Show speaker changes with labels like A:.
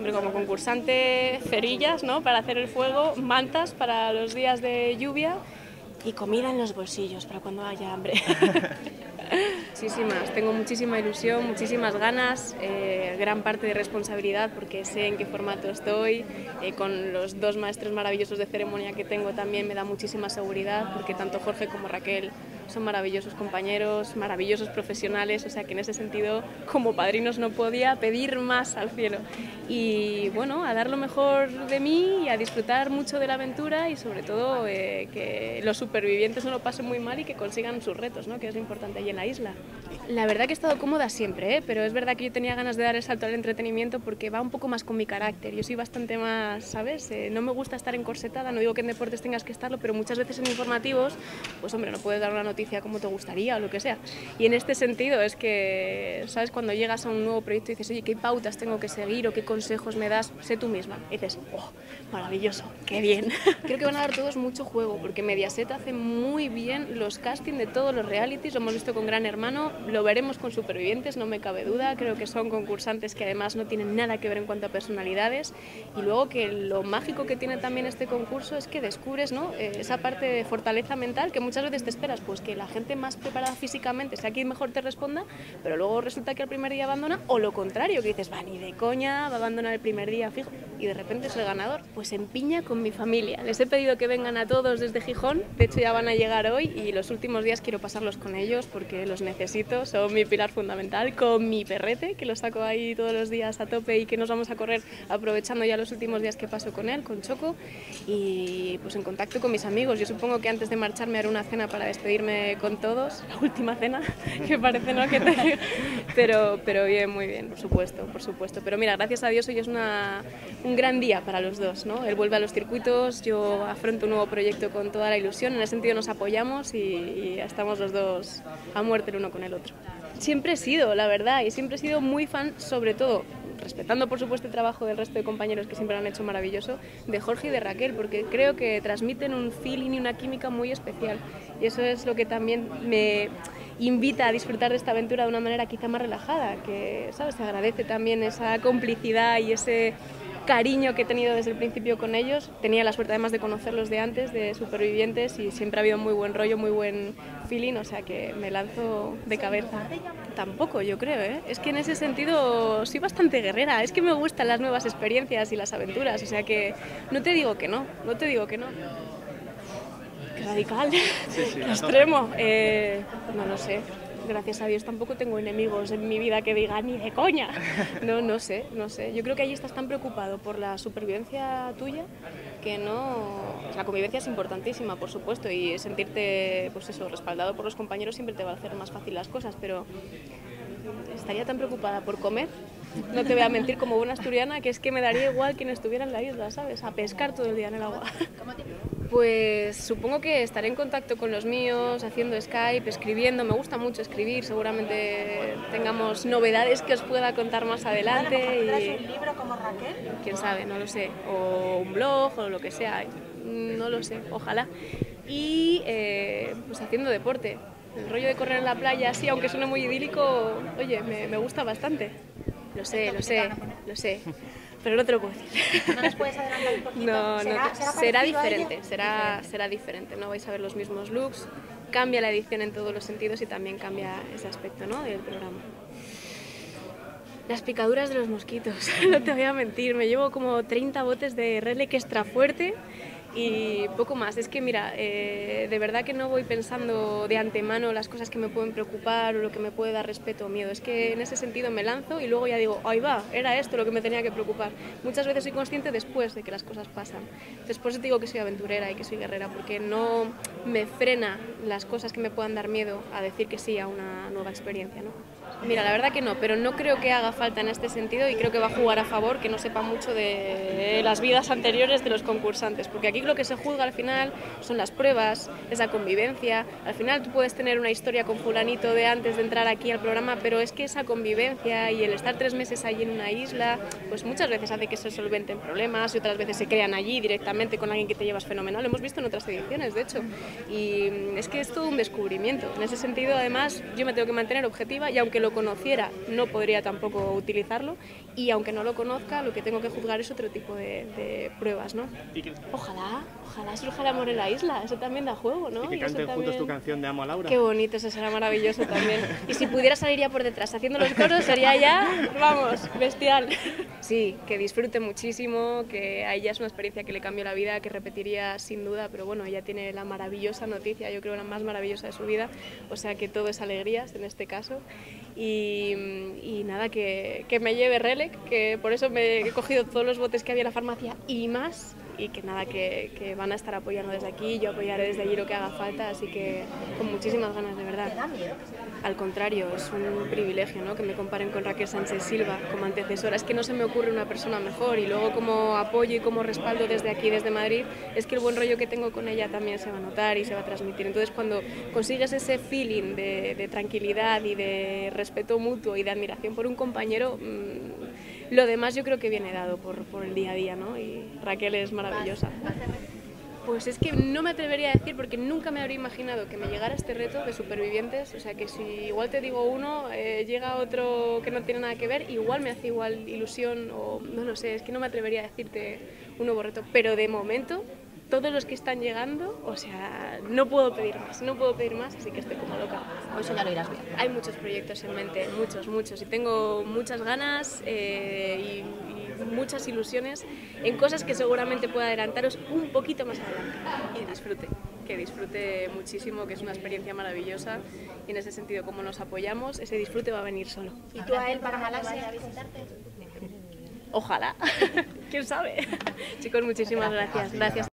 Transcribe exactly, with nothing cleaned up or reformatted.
A: Porque como concursante, cerillas, ¿no?, para hacer el fuego, mantas para los días de lluvia y comida en los bolsillos para cuando haya hambre. Muchísimas, tengo muchísima ilusión, muchísimas ganas, eh, gran parte de responsabilidad porque sé en qué formato estoy, eh, con los dos maestros maravillosos de ceremonia que tengo también me da muchísima seguridad porque tanto Jorge como Raquel son maravillosos compañeros, maravillosos profesionales, o sea que en ese sentido como padrinos no podía pedir más al cielo. Y bueno, a dar lo mejor de mí y a disfrutar mucho de la aventura y sobre todo eh, que los supervivientes no lo pasen muy mal y que consigan sus retos, ¿no?, que es lo importante allí en la isla. La verdad que he estado cómoda siempre, ¿eh? Pero es verdad que yo tenía ganas de dar el salto al entretenimiento porque va un poco más con mi carácter. Yo soy bastante más, ¿sabes? Eh, no me gusta estar encorsetada, no digo que en deportes tengas que estarlo, pero muchas veces en informativos, pues hombre, no puedes dar una noticia como te gustaría o lo que sea. Y en este sentido es que, ¿sabes? Cuando llegas a un nuevo proyecto y dices, oye, ¿qué pautas tengo que seguir o qué consejos me das? Sé tú misma. Y dices, oh, maravilloso, qué bien. Creo que van a dar todos mucho juego porque Mediaset hace muy bien los castings de todos los realities, lo hemos visto con Gran Hermano, lo veremos con Supervivientes, no me cabe duda, creo que son concursantes que además no tienen nada que ver en cuanto a personalidades y luego que lo mágico que tiene también este concurso es que descubres, ¿no?, eh, esa parte de fortaleza mental que muchas veces te esperas, pues que la gente más preparada físicamente sea quien mejor te responda, pero luego resulta que el primer día abandona o lo contrario, que dices, va, ni de coña, va a abandonar el primer día fijo y de repente es el ganador. Pues en piña con mi familia, les he pedido que vengan a todos desde Gijón, de hecho ya van a llegar hoy y los últimos días quiero pasarlos con ellos porque los necesito, son mi pilar fundamental, con mi perrete, que lo saco ahí todos los días a tope y que nos vamos a correr aprovechando ya los últimos días que paso con él, con Choco, y pues en contacto con mis amigos. Yo supongo que antes de marcharme haré una cena para despedirme con todos, la última cena, que parece, ¿no?, que te digo, pero, pero bien, muy bien, por supuesto, por supuesto. Pero mira, gracias a Dios hoy es una, un gran día para los dos, ¿no? Él vuelve a los circuitos, yo afronto un nuevo proyecto con toda la ilusión, en ese sentido nos apoyamos y, y estamos los dos a muerte el uno con el otro. Siempre he sido, la verdad, y siempre he sido muy fan, sobre todo, respetando por supuesto el trabajo del resto de compañeros que siempre lo han hecho maravilloso, de Jorge y de Raquel, porque creo que transmiten un feeling y una química muy especial. Y eso es lo que también me invita a disfrutar de esta aventura de una manera quizá más relajada, que, ¿sabes?, se agradece también esa complicidad y ese cariño que he tenido desde el principio con ellos. Tenía la suerte además de conocerlos de antes, de Supervivientes, y siempre ha habido muy buen rollo, muy buen feeling, o sea que me lanzo de cabeza. Tampoco, yo creo, ¿eh? Es que en ese sentido soy bastante guerrera, es que me gustan las nuevas experiencias y las aventuras, o sea que no te digo que no, no te digo que no. Qué radical, sí, sí, qué extremo, eh, no lo sé. Gracias a Dios tampoco tengo enemigos en mi vida que digan ni de coña. No, no sé, no sé. Yo creo que allí estás tan preocupado por la supervivencia tuya que no... La convivencia es importantísima, por supuesto, y sentirte, pues eso, respaldado por los compañeros siempre te va a hacer más fácil las cosas, pero estaría tan preocupada por comer, no te voy a mentir, como buena asturiana, que es que me daría igual quien estuviera en la isla, ¿sabes? A pescar todo el día en el agua. Pues supongo que estaré en contacto con los míos, haciendo Skype, escribiendo. Me gusta mucho escribir, seguramente tengamos novedades que os pueda contar más adelante.
B: Y... ¿Un libro como Raquel?
A: Quién sabe, no lo sé. O un blog o lo que sea, no lo sé, ojalá. Y eh, pues haciendo deporte. El rollo de correr en la playa, sí, aunque suene muy idílico, oye, me, me gusta bastante. Lo sé, lo sé, lo sé. Pero no te lo puedo decir.
B: ¿No nos puedes adelantar un poquito?
A: No, no,
B: ¿Será,
A: será, será diferente, será, será diferente. No vais a ver los mismos looks, cambia la edición en todos los sentidos y también cambia ese aspecto, ¿no?, del programa. Las picaduras de los mosquitos, no te voy a mentir, me llevo como treinta botes de Relic extra fuerte y poco más. Es que mira, eh, de verdad que no voy pensando de antemano las cosas que me pueden preocupar o lo que me puede dar respeto o miedo. Es que en ese sentido me lanzo y luego ya digo, ahí va, era esto lo que me tenía que preocupar. Muchas veces soy consciente después de que las cosas pasan. Después te digo que soy aventurera y que soy guerrera porque no me frena las cosas que me puedan dar miedo a decir que sí a una nueva experiencia, ¿no? Mira, la verdad que no, pero no creo que haga falta en este sentido y creo que va a jugar a favor que no sepa mucho de las vidas anteriores de los concursantes, porque aquí Aquí lo que se juzga al final son las pruebas, esa convivencia. Al final tú puedes tener una historia con fulanito de antes de entrar aquí al programa, pero es que esa convivencia y el estar tres meses allí en una isla, pues muchas veces hace que se solventen problemas y otras veces se crean allí directamente con alguien que te llevas fenomenal. Lo hemos visto en otras ediciones, de hecho. Y es que es todo un descubrimiento. En ese sentido, además, yo me tengo que mantener objetiva y aunque lo conociera, no podría tampoco utilizarlo. Y aunque no lo conozca, lo que tengo que juzgar es otro tipo de, de pruebas, ¿no? Ojalá, ojalá surja el amor en la isla. Eso también da juego, ¿no?
C: Y que
A: y
C: canten
A: también...
C: juntos tu canción de Amo a Laura.
A: Qué bonito, eso será maravilloso también. Y si pudiera salir ya por detrás haciendo los coros, sería ya, vamos, bestial. Sí, que disfrute muchísimo, que a ella es una experiencia que le cambió la vida, que repetiría sin duda, pero bueno, ella tiene la maravillosa noticia, yo creo la más maravillosa de su vida, o sea que todo es alegrías en este caso. Y, y nada, que, que me lleve Relec, que por eso me he cogido todos los botes que había en la farmacia y más, y que nada, que, que van a estar apoyando desde aquí, yo apoyaré desde allí lo que haga falta, así que con muchísimas ganas, de verdad.
B: ¿Te da miedo?
A: Al contrario, es un privilegio, ¿no?, que me comparen con Raquel Sánchez Silva como antecesora. Es que no se me ocurre una persona mejor, y luego como apoyo y como respaldo desde aquí, desde Madrid, es que el buen rollo que tengo con ella también se va a notar y se va a transmitir. Entonces, cuando consigues ese feeling de, de tranquilidad y de respeto mutuo y de admiración por un compañero, mmm, lo demás yo creo que viene dado por, por el día a día, ¿no? Y Raquel es maravillosa. Pues es que no me atrevería a decir, porque nunca me habría imaginado que me llegara este reto de supervivientes, o sea que si igual te digo uno, eh, llega otro que no tiene nada que ver, igual me hace igual ilusión, o no lo sé, es que no me atrevería a decirte un nuevo reto, pero de momento todos los que están llegando, o sea, no puedo pedir más, no puedo pedir más, así que estoy como loca.
B: Hoy eso ya lo irás bien.
A: Hay muchos proyectos en mente, muchos, muchos, y tengo muchas ganas eh, y, y muchas ilusiones en cosas que seguramente pueda adelantaros un poquito más adelante. Y disfrute, que disfrute muchísimo, que es una experiencia maravillosa, y en ese sentido, como nos apoyamos, ese disfrute va a venir solo.
B: ¿Y tú a él para Malasia a visitarte?
A: Ojalá, quién sabe. Chicos, muchísimas gracias. Gracias.